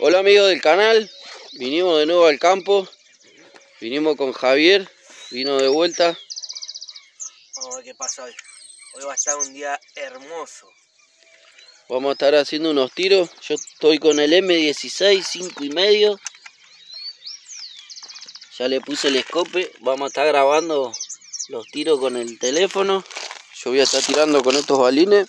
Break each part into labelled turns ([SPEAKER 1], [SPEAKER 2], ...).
[SPEAKER 1] Hola amigos del canal, vinimos de nuevo al campo, vinimos con Javier, vino de vuelta.
[SPEAKER 2] Vamos a ver qué pasa hoy. Hoy va a estar un día hermoso.
[SPEAKER 1] Vamos a estar haciendo unos tiros, yo estoy con el M16 5,5. Ya le puse el escope, vamos a estar grabando los tiros con el teléfono. Yo voy a estar tirando con estos balines.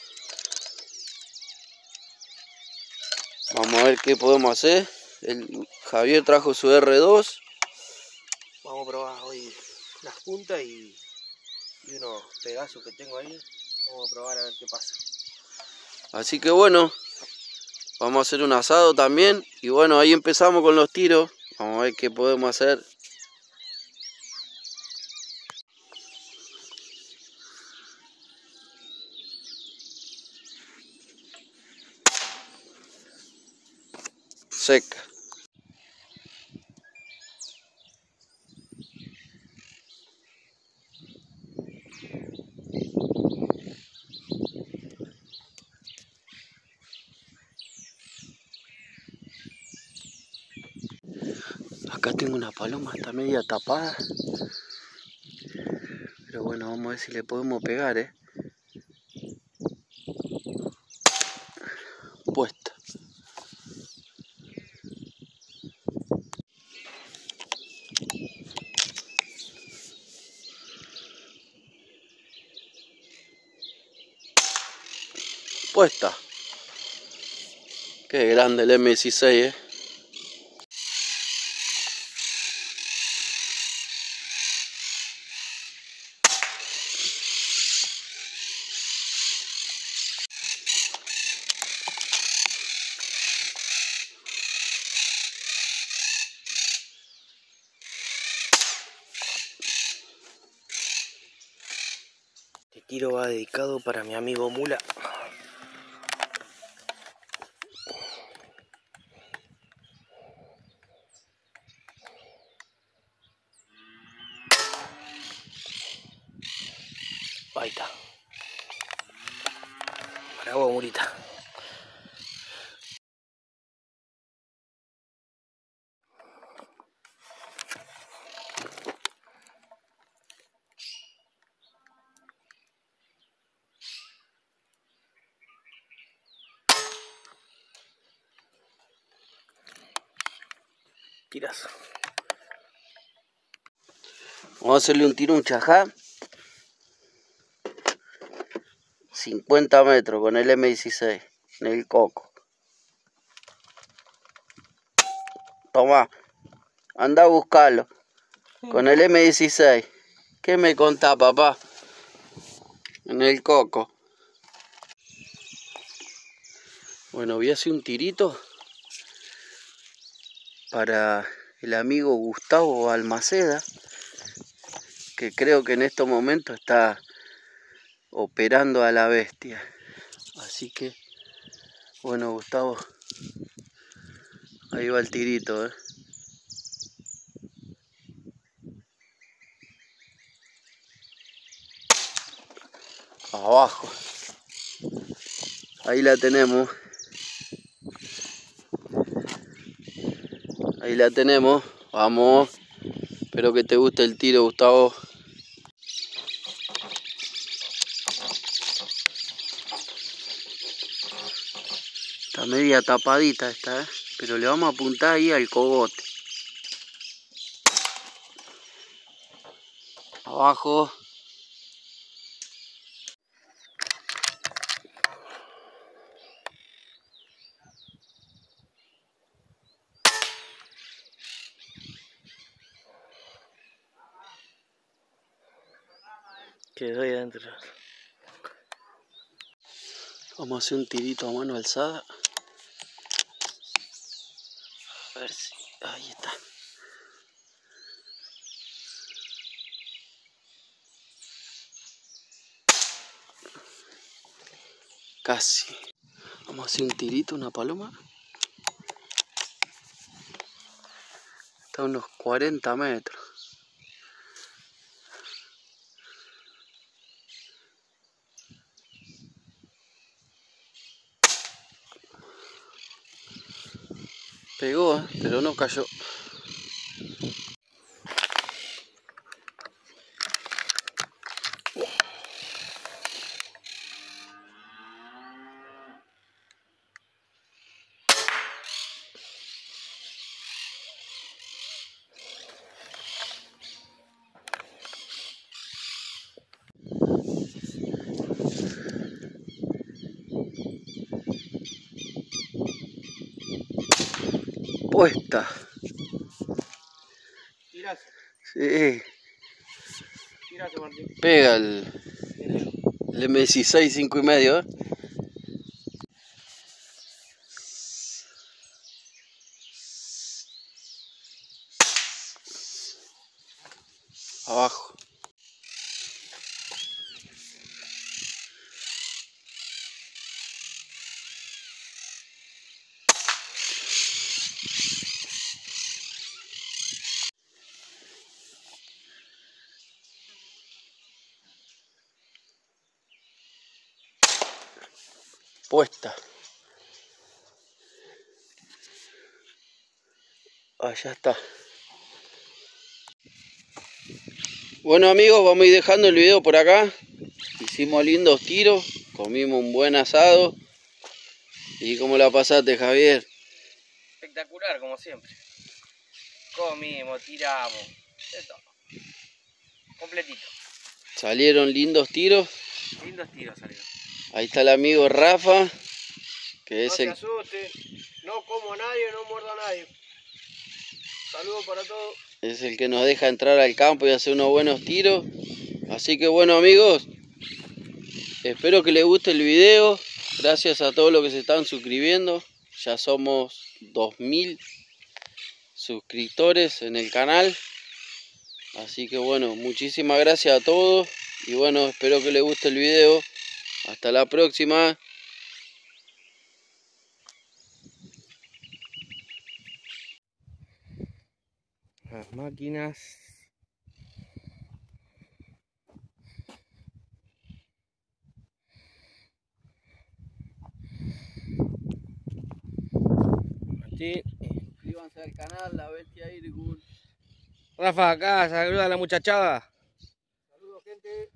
[SPEAKER 1] Vamos a ver qué podemos hacer. Javier trajo su R2.
[SPEAKER 2] Vamos a probar hoy las puntas y unos pegazos que tengo ahí. Vamos a probar a ver qué pasa.
[SPEAKER 1] Así que bueno, vamos a hacer un asado también. Y bueno, ahí empezamos con los tiros. Vamos a ver qué podemos hacer. Seca. Acá tengo una paloma, está media tapada. Pero bueno, vamos a ver si le podemos pegar, Puesta. Puesta. Qué grande el M16,
[SPEAKER 2] Este tiro va dedicado para mi amigo Mula. Ahí está. Para vos, Mulita. Tirazo.
[SPEAKER 1] Vamos a hacerle un tiro, un chajá. 50 metros con el M16 en el coco. Toma, anda a buscarlo con el M16. ¿Qué me contás, papá? En el coco. Bueno, voy a hacer un tirito para el amigo Gustavo Balmaceda, que creo que en estos momentos está operando a la bestia. Así que, bueno, Gustavo, ahí va el tirito, Abajo. Ahí la tenemos. Ahí la tenemos. Vamos. Espero que te guste el tiro, Gustavo. Está media tapadita esta, pero le vamos a apuntar ahí al cogote. Abajo.
[SPEAKER 2] Quedó ahí adentro.
[SPEAKER 1] Vamos a hacer un tirito a mano alzada. A ver si... Ahí está. Casi. Vamos a hacer un tirito, una paloma. Está a unos 40 metros. Pegó, pero no cayó. Puesta.
[SPEAKER 2] Tirazo.
[SPEAKER 1] Sí.
[SPEAKER 2] Tirazo, Martín.
[SPEAKER 1] Pega el M16 5,5, ¿eh? Abajo. Puesta. Allá está. Bueno amigos, vamos a ir dejando el video por acá. Hicimos lindos tiros, comimos un buen asado. ¿Y cómo la pasaste, Javier?
[SPEAKER 2] Espectacular, como siempre. Comimos, tiramos, de todo. Completito.
[SPEAKER 1] Salieron lindos tiros.
[SPEAKER 2] Lindos tiros salieron.
[SPEAKER 1] Ahí está el amigo Rafa, que es
[SPEAKER 2] No se asuste, no como a nadie, no muerdo a nadie. Saludos para todos.
[SPEAKER 1] Es el que nos deja entrar al campo y hacer unos buenos tiros. Así que bueno amigos, espero que les guste el video. Gracias a todos los que se están suscribiendo. Ya somos 2000 suscriptores en el canal. Así que bueno, muchísimas gracias a todos. Y bueno, espero que les guste el video. Hasta la próxima.
[SPEAKER 2] Las máquinas. Martín.
[SPEAKER 1] Suscríbanse al canal La Bestia Irgun.
[SPEAKER 2] Rafa, acá, saluda a la muchachada.
[SPEAKER 1] Saludos gente.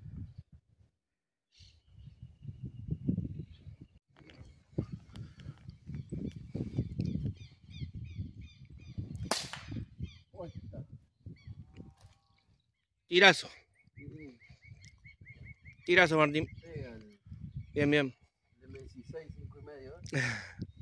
[SPEAKER 2] Tirazo. Tirazo, Martín.
[SPEAKER 1] Pega el
[SPEAKER 2] Bien, bien.
[SPEAKER 1] M16 5,5, ¿eh?